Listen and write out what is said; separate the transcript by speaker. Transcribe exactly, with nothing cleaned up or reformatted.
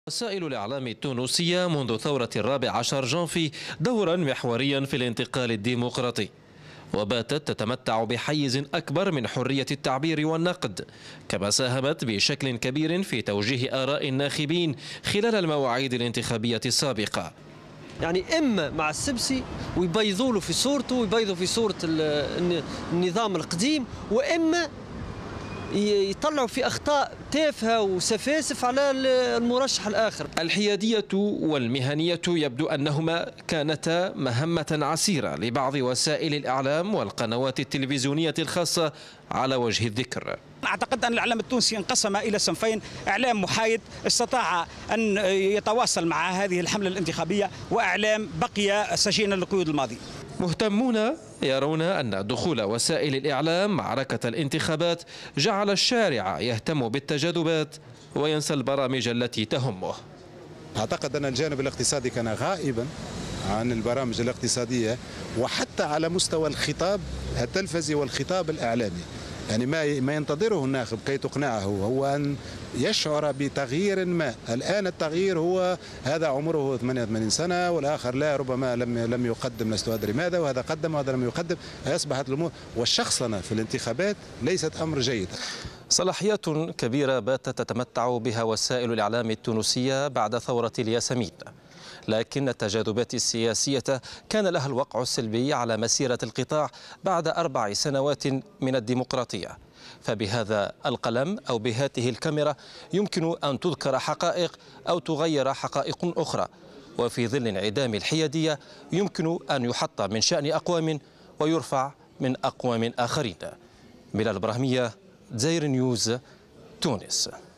Speaker 1: وسائل الإعلام التونسية منذ ثورة الرابع عشر جانفي دورا محوريا في الانتقال الديمقراطي، وباتت تتمتع بحيز أكبر من حرية التعبير والنقد، كما ساهمت بشكل كبير في توجيه آراء الناخبين خلال المواعيد الانتخابية السابقة.
Speaker 2: يعني إما مع السبسي ويبيضوا له في صورته ويبيضوا في صورة النظام القديم، وإما يطلعوا في أخطاء تافهة وسفاسف على المرشح الآخر.
Speaker 1: الحيادية والمهنية يبدو أنهما كانتا مهمة عسيرة لبعض وسائل الإعلام والقنوات التلفزيونية الخاصة على وجه الذكر.
Speaker 3: أعتقد أن الإعلام التونسي انقسم إلى صنفين: إعلام محايد استطاع أن يتواصل مع هذه الحملة الانتخابية، وإعلام بقي سجينا للقيود الماضي.
Speaker 1: مهتمون يرون أن دخول وسائل الإعلام معركة الانتخابات جعل الشارع يهتم بالتجاذبات وينسى البرامج التي تهمه.
Speaker 4: أعتقد أن الجانب الاقتصادي كان غائبا عن البرامج الاقتصادية، وحتى على مستوى الخطاب التلفزي والخطاب الإعلامي. يعني ما ما ينتظره الناخب كي تقنعه هو أن يشعر بتغيير ما. الآن التغيير هو هذا عمره ثمانية وثمانين سنة والآخر لا، ربما لم لم يقدم، لست أدري ماذا، وهذا قدم وهذا لم يقدم. أصبحت الأمور والشخصنة في الانتخابات ليست أمر جيد.
Speaker 1: صلاحيات كبيرة باتت تتمتع بها وسائل الإعلام التونسية بعد ثورة الياسمين، لكن التجاذبات السياسية كان لها الوقع السلبي على مسيرة القطاع بعد أربع سنوات من الديمقراطية. فبهذا القلم أو بهذه الكاميرا يمكن أن تذكر حقائق أو تغير حقائق أخرى، وفي ظل انعدام الحيادية يمكن أن يحط من شأن أقوام ويرفع من أقوام آخرين. بلال البراهمية، دزاير نيوز، تونس.